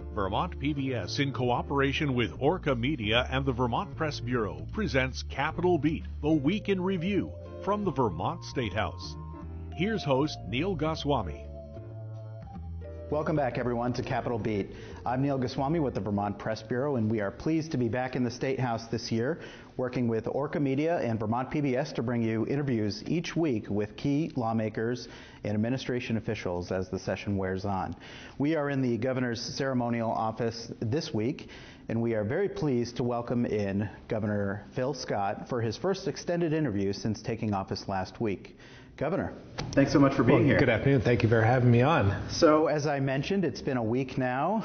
Vermont PBS, in cooperation with Orca Media and the Vermont Press Bureau, presents Capitol Beat, the Week in Review, from the Vermont State House. Here's host Neal Goswami. Welcome back, everyone, to Capitol Beat. I'm Neal Goswami with the Vermont Press Bureau, and we are pleased to be back in the State House this year, working with Orca Media and Vermont PBS to bring you interviews each week with key lawmakers and administration officials as the session wears on. We are in the governor's ceremonial office this week, and we are very pleased to welcome in Governor Phil Scott for his first extended interview since taking office last week. Governor, thanks so much for being here. Good afternoon. Thank you for having me on. So, as I mentioned, it's been a week now.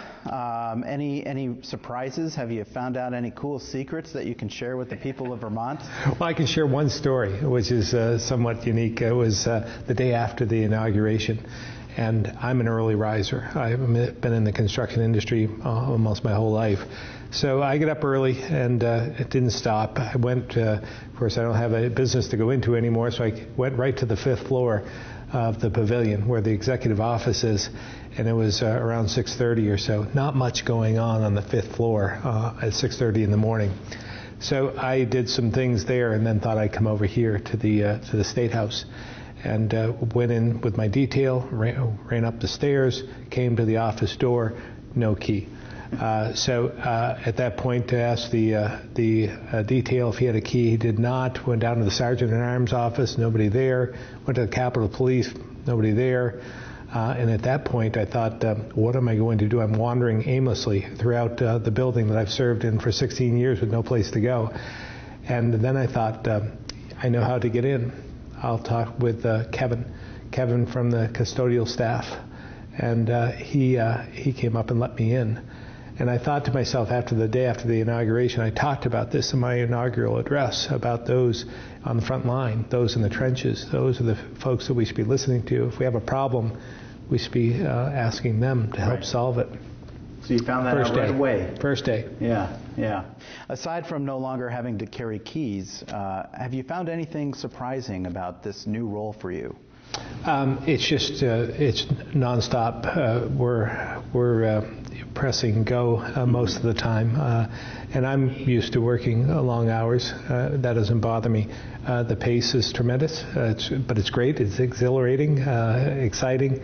Any surprises? Have you found out any cool secrets that you can share with the people of Vermont? Well, I can share one story, which is somewhat unique. It was the day after the inauguration, and I'm an early riser. I've been in the construction industry almost my whole life. So I get up early, and it didn't stop. I went, of course, I don't have a business to go into anymore, so I went right to the 5th floor of the pavilion where the executive office is, and it was around 6:30 or so. Not much going on the 5th floor at 6:30 in the morning. So I did some things there and then thought I'd come over here to the State House. And went in with my detail, ran up the stairs, came to the office door, no key. So at that point, I asked the detail if he had a key. He did not. Went down to the Sergeant-at-Arms office, nobody there. Went to the Capitol Police, nobody there. And at that point, I thought, what am I going to do? I'm wandering aimlessly throughout the building that I've served in for 16 years with no place to go. And then I thought, I know how to get in. I'll talk with Kevin from the custodial staff. And he came up and let me in. And I thought to myself, after the day after the inauguration, I talked about this in my inaugural address, about those on the front line, those in the trenches. Those are the folks that we should be listening to. If we have a problem, we should be asking them to help solve it. So you found that out right away? First day. Yeah. Aside from no longer having to carry keys, have you found anything surprising about this new role for you? It's just it's nonstop. We're pressing go most of the time, and I'm used to working long hours. That doesn't bother me. The pace is tremendous, but it's great. It's exhilarating, exciting,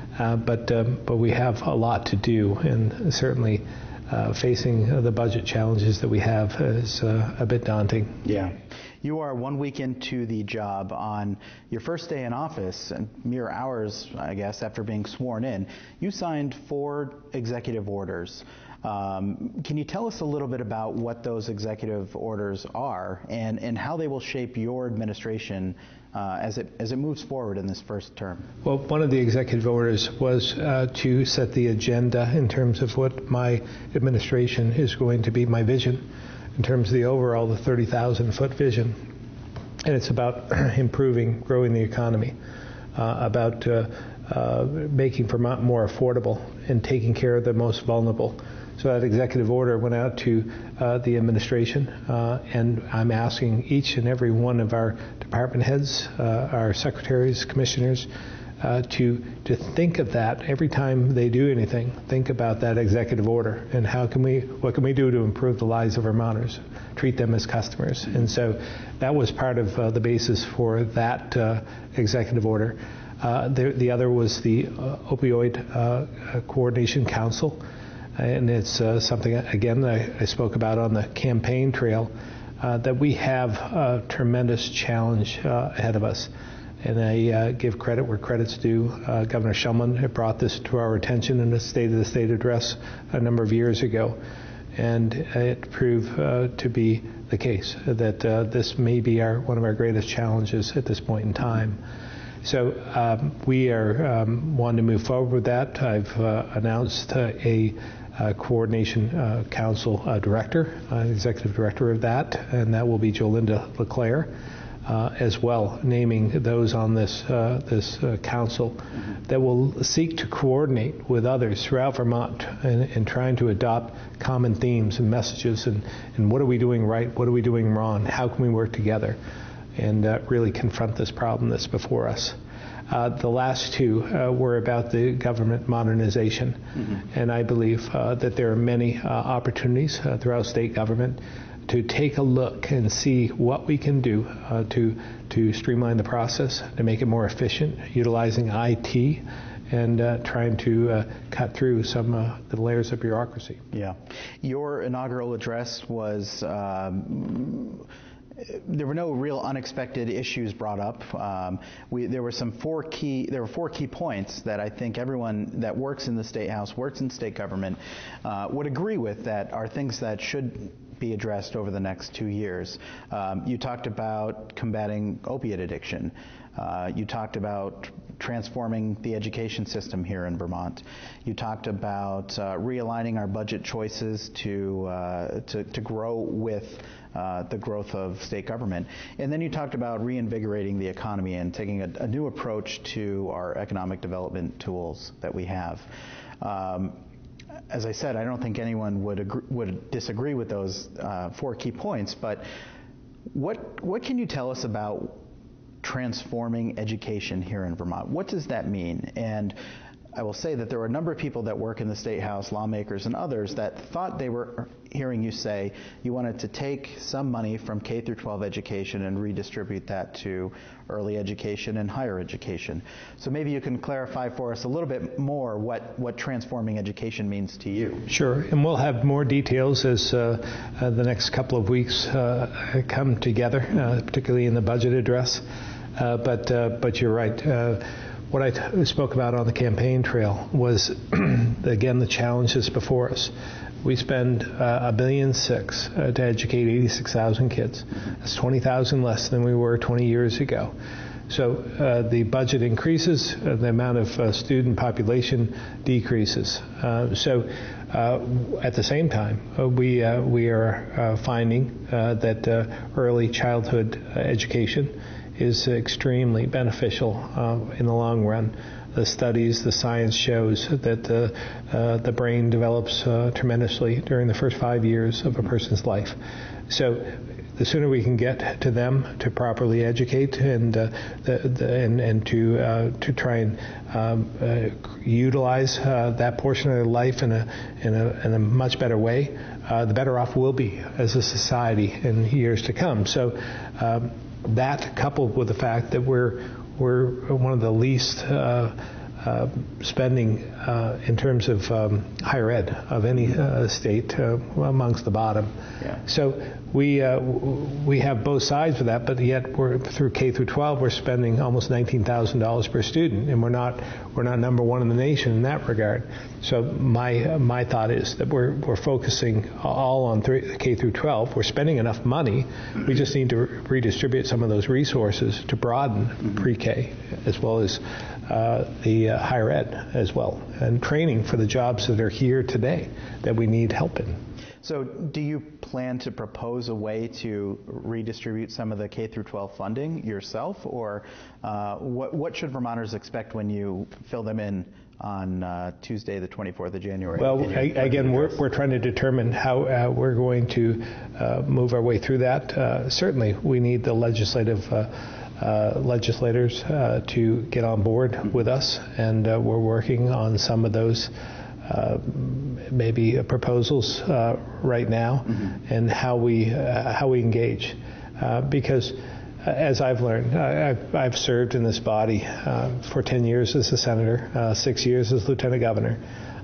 but we have a lot to do, and certainly facing the budget challenges that we have is a bit daunting. Yeah. You are 1 week into the job. On your first day in office, and mere hours, I guess, after being sworn in, you signed 4 executive orders. Can you tell us a little bit about what those executive orders are and how they will shape your administration as it moves forward in this first term? Well, one of the executive orders was to set the agenda in terms of what my administration is going to be, my vision, in terms of the overall, the 30,000-foot vision. And it's about improving, growing the economy, about making Vermont more affordable and taking care of the most vulnerable. So that executive order went out to the administration, and I'm asking each and every one of our department heads, our secretaries, commissioners, to think of that every time they do anything. Think about that executive order and what can we do to improve the lives of Vermonters, treat them as customers. And so that was part of the basis for that executive order. The other was the Opioid Coordination Council, and it's something again I spoke about on the campaign trail, that we have a tremendous challenge ahead of us. And I give credit where credit's due. Governor Shumlin had brought this to our attention in the State of the State address a number of years ago. And it proved to be the case that this may be one of our greatest challenges at this point in time. So we are wanting to move forward with that. I've announced a coordination council director, executive director of that, and that will be Jolinda LeClaire. As well, naming those on this council that will seek to coordinate with others throughout Vermont and trying to adopt common themes and messages and what are we doing right, what are we doing wrong, how can we work together and really confront this problem that's before us. The last two were about the government modernization. And I believe that there are many opportunities throughout state government to take a look and see what we can do to streamline the process, to make it more efficient, utilizing IT, and trying to cut through some of the layers of bureaucracy. Yeah. Your inaugural address was, there were no real unexpected issues brought up. There were four key points that I think everyone that works in the State House, works in state government, would agree with, that are things that should be addressed over the next 2 years. You talked about combating opiate addiction. You talked about transforming the education system here in Vermont. You talked about realigning our budget choices to grow with the growth of state government. And then you talked about reinvigorating the economy and taking a new approach to our economic development tools that we have. As I said, I don't think anyone would disagree with those 4 key points, but what can you tell us about transforming education here in Vermont? What does that mean? And I will say that there were a number of people that work in the State House, lawmakers and others, that thought they were hearing you say you wanted to take some money from K through 12 education and redistribute that to early education and higher education. So maybe you can clarify for us a little bit more what transforming education means to you. Sure, and we'll have more details as the next couple of weeks come together, particularly in the budget address. But you're right. What I spoke about on the campaign trail was, again, the challenges before us. We spend $1.6 billion to educate 86,000 kids. That's 20,000 less than we were 20 years ago. So the budget increases, the amount of student population decreases. So at the same time, we are finding that early childhood education is extremely beneficial in the long run. The studies, the science shows that the brain develops tremendously during the first 5 years of a person's life. So the sooner we can get to them to properly educate and to try and utilize that portion of their life in a much better way, the better off we'll be as a society in years to come. So that, coupled with the fact that we're one of the least spending in terms of higher ed of any state, amongst the bottom. Yeah. So we have both sides of that, but yet we're through K through 12 we're spending almost $19,000 per student, and we're not number one in the nation in that regard. So my thought is that we're focusing all on K through 12. We're spending enough money. We just need to redistribute some of those resources to broaden pre-K as well as the higher ed as well, and training for the jobs that are here today that we need help in. So do you plan to propose a way to redistribute some of the K through 12 funding yourself, or what should Vermonters expect when you fill them in on Tuesday, the 24th of January? Well, again, we're trying to determine how we're going to move our way through that. Certainly, we need the legislators to get on board with us, and we're working on some of those maybe proposals right now, and how we engage, because as I've learned, I've served in this body for 10 years as a senator, 6 years as lieutenant governor.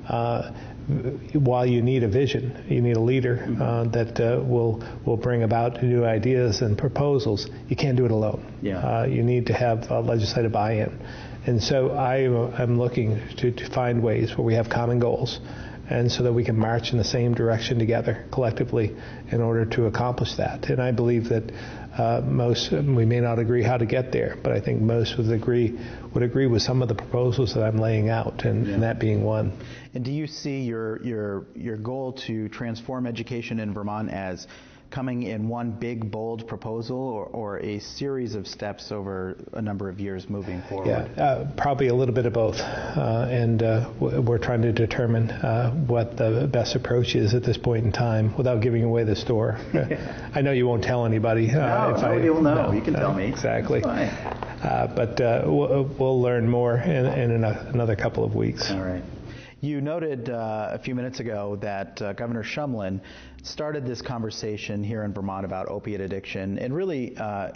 While you need a vision, you need a leader that will bring about new ideas and proposals. You can't do it alone. Yeah. You need to have legislative buy-in. And so I'm looking to find ways where we have common goals, and so that we can march in the same direction together collectively in order to accomplish that. And I believe that most, we may not agree how to get there, but I think most would agree with some of the proposals that I'm laying out, and that being one. And do you see your goal to transform education in Vermont as coming in one big, bold proposal, or a series of steps over a number of years moving forward? Yeah, probably a little bit of both. And we're trying to determine what the best approach is at this point in time without giving away the store. I know you won't tell anybody. No, nobody will know. No, you can tell me. Exactly. But we'll learn more in another couple of weeks. All right. You noted a few minutes ago that Governor Shumlin started this conversation here in Vermont about opiate addiction, and really,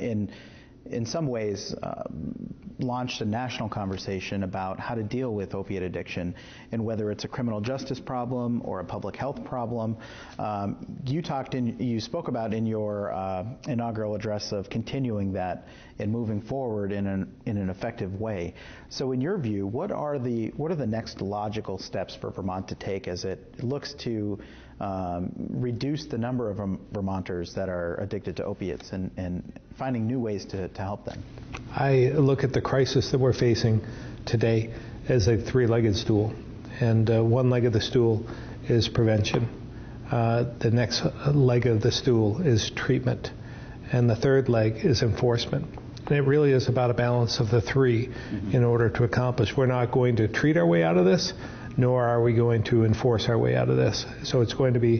in some ways, launched a national conversation about how to deal with opiate addiction, and whether it's a criminal justice problem or a public health problem. You spoke about in your inaugural address of continuing that and moving forward in an effective way. So, in your view, what are the next logical steps for Vermont to take as it looks to reduce the number of Vermonters that are addicted to opiates and finding new ways to help them? I look at the crisis that we're facing today as a three-legged stool, and one leg of the stool is prevention. The next leg of the stool is treatment, and the third leg is enforcement. And it really is about a balance of the three in order to accomplish. We're not going to treat our way out of this, nor are we going to enforce our way out of this. So it's going to be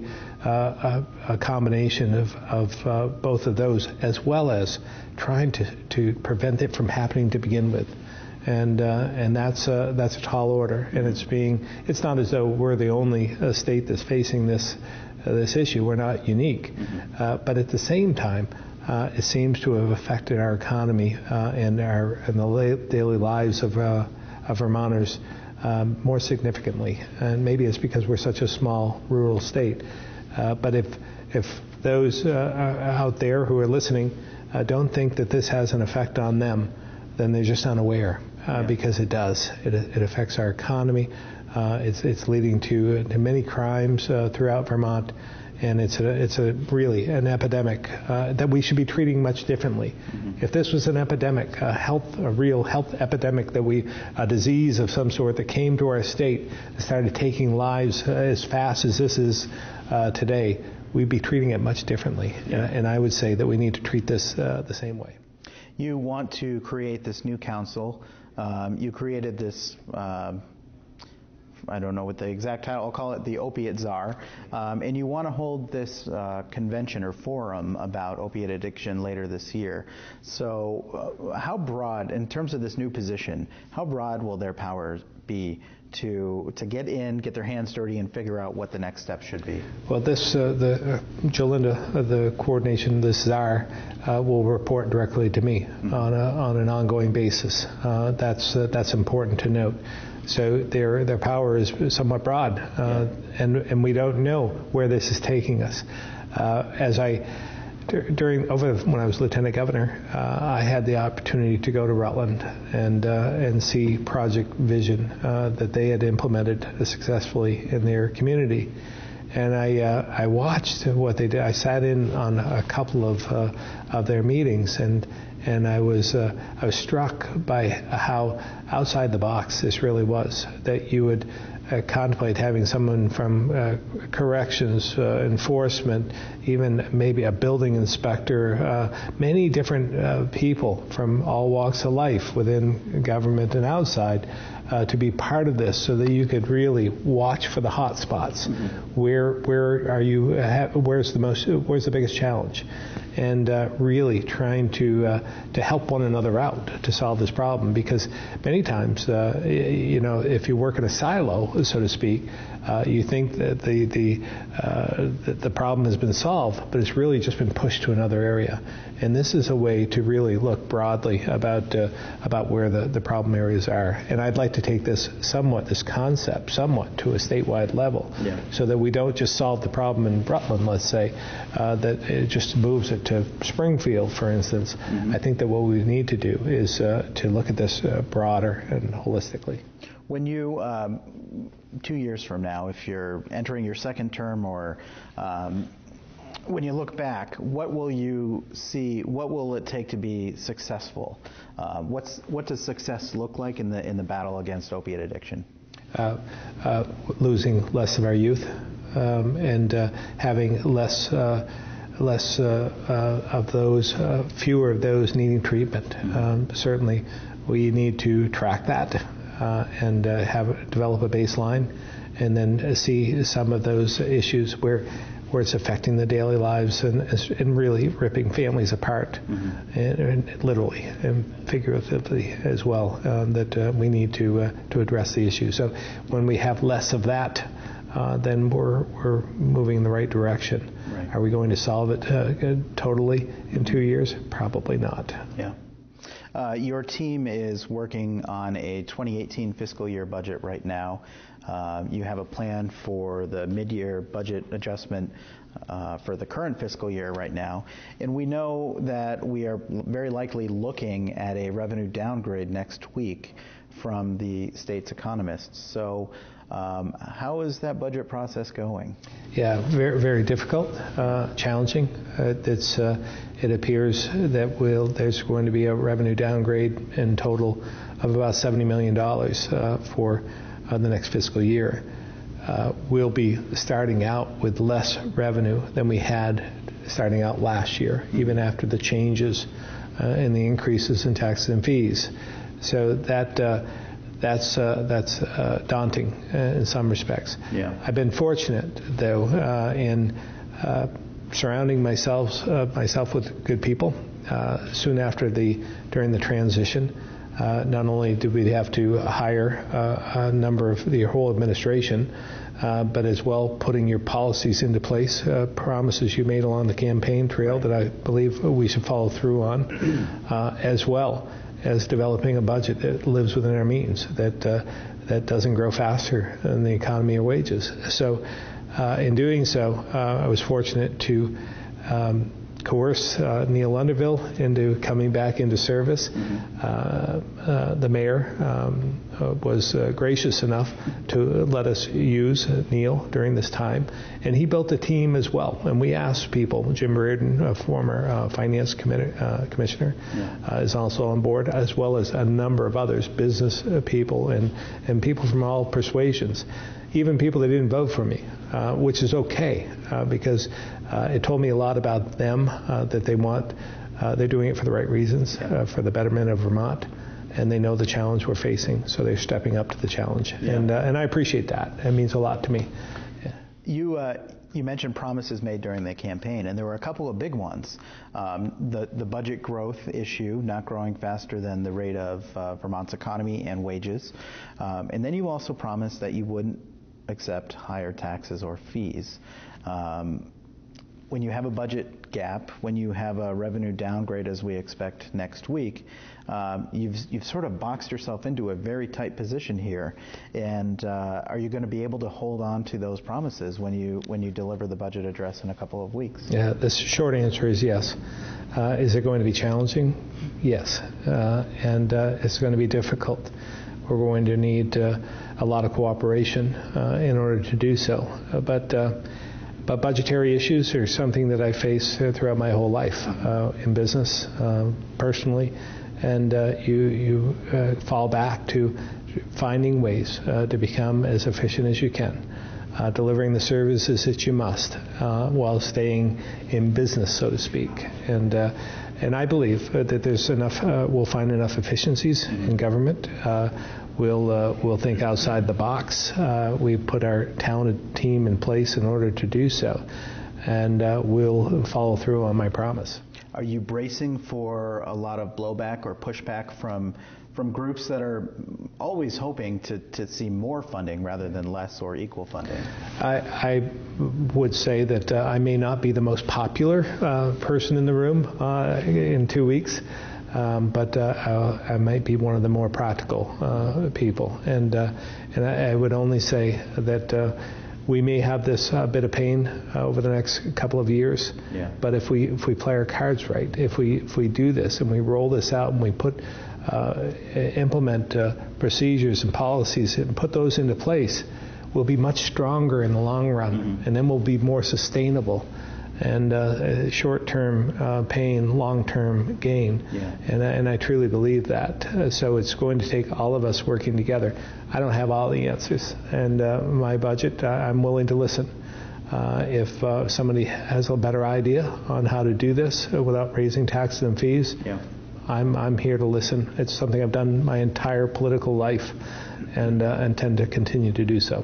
a combination of both of those, as well as trying to prevent it from happening to begin with. And that's a tall order. And it's not as though we're the only state that's facing this issue. We're not unique. But at the same time, it seems to have affected our economy and the daily lives of Vermonters more significantly. And maybe it's because we're such a small rural state. But if those out there who are listening don't think that this has an effect on them, then they're just unaware, because it does. It affects our economy. It's leading to many crimes throughout Vermont. And it's really an epidemic that we should be treating much differently. If this was an epidemic, a real health epidemic, a disease of some sort that came to our state and started taking lives as fast as this is today, we'd be treating it much differently. And I would say that we need to treat this the same way. You want to create this new council. You created this. I don't know what the exact title, I'll call it the Opiate Czar, and you want to hold this convention or forum about opiate addiction later this year. So how broad, in terms of this new position, how broad will their powers be to get their hands dirty and figure out what the next step should be? Well, Jolinda, the coordination, the czar, will report directly to me on an ongoing basis. That's important to note. So their power is somewhat broad, and we don't know where this is taking us. When I was lieutenant governor, I had the opportunity to go to Rutland and see Project Vision that they had implemented successfully in their community. And I watched what they did. I sat in on a couple of their meetings, and I was struck by how outside the box this really was. That you would contemplate having someone from corrections, enforcement, even maybe a building inspector, many different people from all walks of life within government and outside, to be part of this, so that you could really watch for the hot spots. Where's the biggest challenge, and really trying to help one another out to solve this problem. Because many times, if you work in a silo, so to speak, you think that the problem has been solved, but it's really just been pushed to another area. And this is a way to really look broadly about where the problem areas are. And I'd like to take this concept somewhat to a statewide level, so that we don't just solve the problem in Rutland, let's say, that it just moves it to Springfield, for instance. I think that what we need to do is to look at this broader and holistically. When you, 2 years from now, if you're entering your second term, or when you look back, what will you see? What will it take to be successful? What does success look like in the battle against opiate addiction? Losing less of our youth, and having less of those, fewer of those needing treatment. Certainly, we need to track that and develop a baseline, and then see some of those issues where where it's affecting the daily lives and really ripping families apart, and literally and figuratively as well, that we need to address the issue. So when we have less of that, then we're moving in the right direction. Right. Are we going to solve it totally in 2 years? Probably not. Yeah. Your team is working on a 2018 fiscal year budget right now. You have a plan for the mid-year budget adjustment for the current fiscal year right now. And we know that we are very likely looking at a revenue downgrade next week from the state's economists. So how is that budget process going? Yeah, very, very difficult, challenging. It appears that there's going to be a revenue downgrade in total of about $70 million for the next fiscal year. We'll be starting out with less revenue than we had starting out last year, even after the changes and the increases in taxes and fees. So that's daunting in some respects. Yeah. I've been fortunate, though, in surrounding myself with good people. Soon after during the transition, not only did we have to hire a number of the whole administration, but as well putting your policies into place, promises you made along the campaign trail that I believe we should follow through on, as well as developing a budget that lives within our means, that doesn't grow faster than the economy or wages. So in doing so, I was fortunate to coerce Neal Underville into coming back into service. The mayor was gracious enough to let us use Neal during this time, and he built a team as well. And we asked people. Jim Reardon, a former finance commissioner, is also on board, as well as a number of others, business people and people from all persuasions, even people that didn't vote for me, which is okay, because it told me a lot about them, that they're doing it for the right reasons, for the betterment of Vermont, and they know the challenge we're facing, so they're stepping up to the challenge. Yeah. And I appreciate that. It means a lot to me. Yeah. You mentioned promises made during the campaign, and there were a couple of big ones. The budget growth issue, not growing faster than the rate of Vermont's economy and wages. And then you also promised that you wouldn't accept higher taxes or fees. When you have a budget gap, when you have a revenue downgrade as we expect next week, you've sort of boxed yourself into a very tight position here. And are you going to be able to hold on to those promises when you deliver the budget address in a couple of weeks? Yeah, the short answer is yes. Is it going to be challenging? Yes. And it's going to be difficult. We're going to need a lot of cooperation in order to do so. But budgetary issues are something that I face throughout my whole life, in business, personally, and you fall back to finding ways to become as efficient as you can, delivering the services that you must, while staying in business, so to speak. And I believe that there's enough. We'll find enough efficiencies in government. We'll think outside the box. We put our talented team in place in order to do so, and we'll follow through on my promise. Are you bracing for a lot of blowback or pushback from groups that are always hoping to see more funding rather than less or equal funding? I would say that I may not be the most popular person in the room in 2 weeks. But I might be one of the more practical people, and I would only say that we may have this bit of pain over the next couple of years. Yeah. But if we play our cards right, if we do this and we roll this out and we implement procedures and policies and put those into place, we'll be much stronger in the long run, and then we'll be more sustainable. And short-term pain, long-term gain, and I truly believe that. So it's going to take all of us working together. I don't have all the answers, and my budget, I'm willing to listen. If somebody has a better idea on how to do this without raising taxes and fees, I'm here to listen. It's something I've done my entire political life, and intend to continue to do so.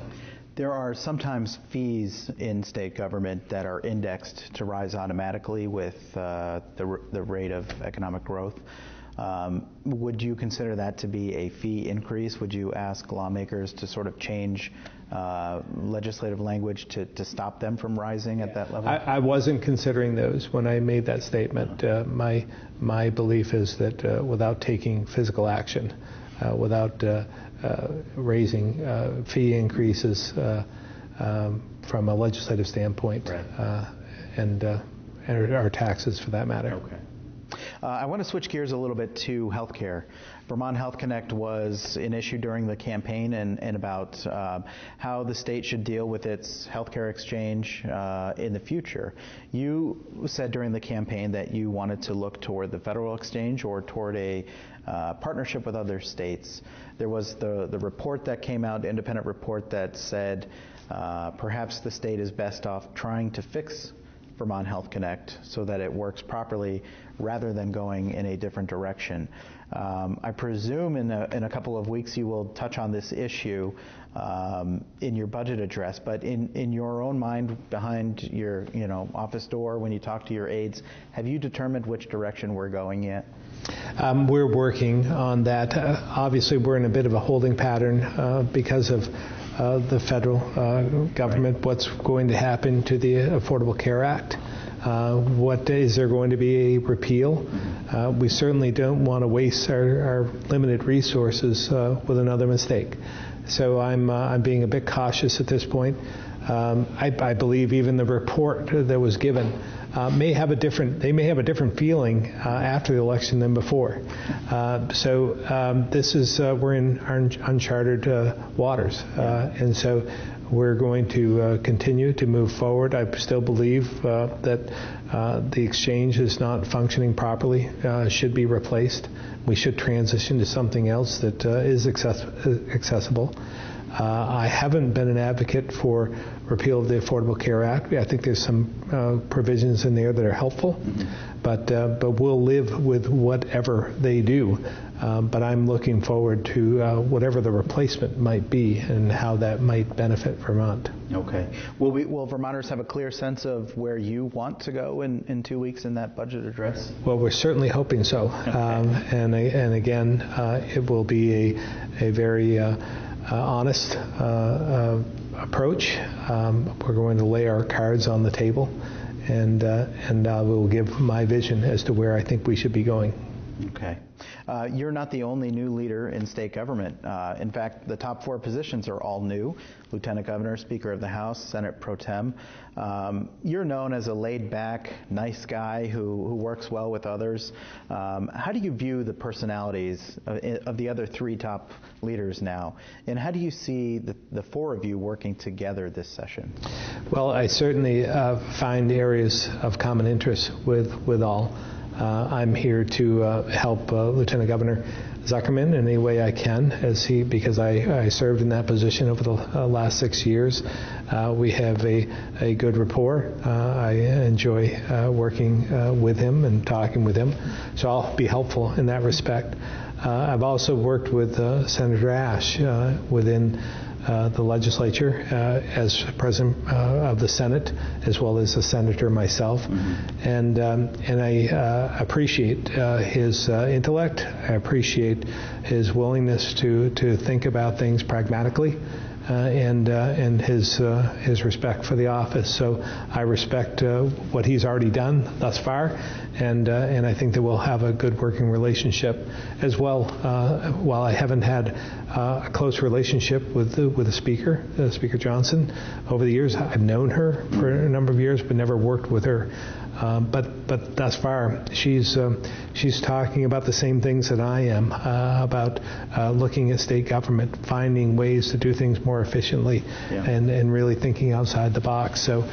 There are sometimes fees in state government that are indexed to rise automatically with the rate of economic growth. Would you consider that to be a fee increase? Would you ask lawmakers to sort of change legislative language to stop them from rising at that level? I wasn't considering those when I made that statement. My belief is that without taking physical action, without raising fee increases from a legislative standpoint, right. and our taxes for that matter. Okay. I want to switch gears a little bit to healthcare. Vermont Health Connect was an issue during the campaign and about how the state should deal with its healthcare exchange in the future. You said during the campaign that you wanted to look toward the federal exchange or toward a partnership with other states. There was the report that came out, independent report that said perhaps the state is best off trying to fix Vermont Health Connect so that it works properly rather than going in a different direction. I presume in a couple of weeks you will touch on this issue in your budget address, but in your own mind, behind your office door, when you talk to your aides, have you determined which direction we're going yet? We're working on that. Obviously, we're in a bit of a holding pattern because of the federal government, right. What's going to happen to the Affordable Care Act? Is there going to be a repeal? We certainly don't want to waste our limited resources with another mistake. So I'm being a bit cautious at this point. I believe even the report that was given may have a different feeling after the election than before. This is we're in uncharted waters, and so we're going to continue to move forward. I still believe that the exchange is not functioning properly, should be replaced. We should transition to something else that is accessible. I haven't been an advocate for repeal of the Affordable Care Act. I think there's some provisions in there that are helpful, but we'll live with whatever they do. But I'm looking forward to whatever the replacement might be and how that might benefit Vermont. Okay. Will Vermonters have a clear sense of where you want to go in 2 weeks in that budget address? Well, we're certainly hoping so. Okay. And again, it will be a very honest approach. We're going to lay our cards on the table, and I will give my vision as to where I think we should be going. Okay. You're not the only new leader in state government. In fact, the top 4 positions are all new: Lieutenant Governor, Speaker of the House, Senate Pro Tem. You're known as a laid-back, nice guy who works well with others. How do you view the personalities of the other 3 top leaders now? And how do you see the 4 of you working together this session? Well, I certainly find areas of common interest with all. I'm here to help Lieutenant Governor Zuckerman in any way I can, because I served in that position over the last 6 years. We have a good rapport. I enjoy working with him and talking with him, so I'll be helpful in that respect. I've also worked with Senator Ashe within the legislature as president of the Senate, as well as a senator myself, and I appreciate his intellect. I appreciate his willingness to think about things pragmatically, and his respect for the office. So I respect what he's already done thus far, and I think that we'll have a good working relationship as well. While I haven't had a close relationship with the Speaker, Speaker Johnson, over the years, I've known her for a number of years, but never worked with her. But thus far, she's talking about the same things that I am about looking at state government, finding ways to do things more efficiently, and really thinking outside the box. So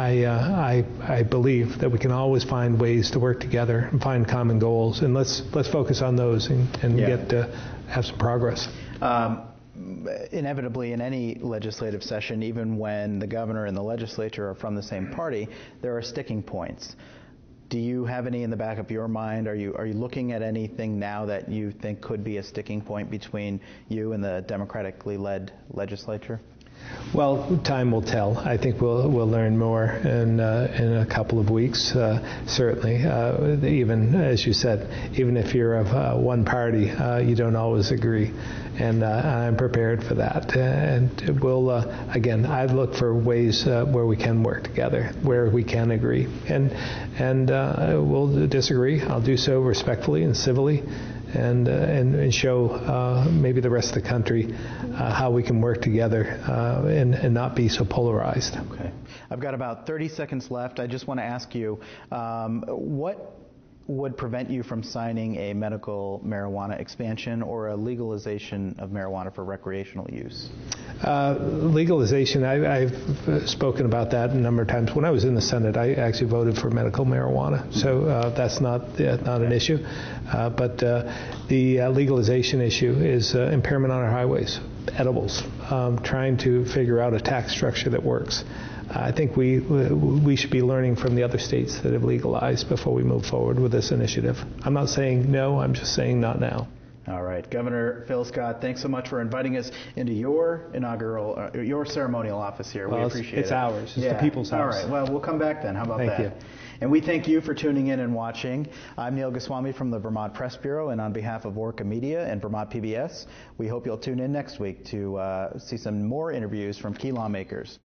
I believe that we can always find ways to work together and find common goals, and let's focus on those and get to have some progress. Inevitably, in any legislative session, even when the governor and the legislature are from the same party, there are sticking points. Do you have any in the back of your mind? Are you looking at anything now that you think could be a sticking point between you and the democratically led legislature? Well, time will tell. I think we'll learn more in a couple of weeks. Certainly, even as you said, even if you're of one party, you don't always agree, and I'm prepared for that. And we'll again, I look for ways where we can work together, where we can agree, and we'll disagree. I'll do so respectfully and civilly. And show maybe the rest of the country how we can work together and not be so polarized. Okay. I've got about 30 seconds left. I just want to ask you, what would prevent you from signing a medical marijuana expansion or a legalization of marijuana for recreational use? Legalization, I've spoken about that a number of times. When I was in the Senate, I actually voted for medical marijuana, so that's not an issue. But the legalization issue is impairment on our highways, edibles, trying to figure out a tax structure that works. I think we should be learning from the other states that have legalized before we move forward with this initiative. I'm not saying no, I'm just saying not now. All right, Governor Phil Scott, thanks so much for inviting us into your inaugural, your ceremonial office here. Well, we appreciate it. It's ours. It's the people's house. All right, well, we'll come back then. How about that? Thank you. And we thank you for tuning in and watching. I'm Neal Goswami from the Vermont Press Bureau, and on behalf of Orca Media and Vermont PBS, we hope you'll tune in next week to see some more interviews from key lawmakers.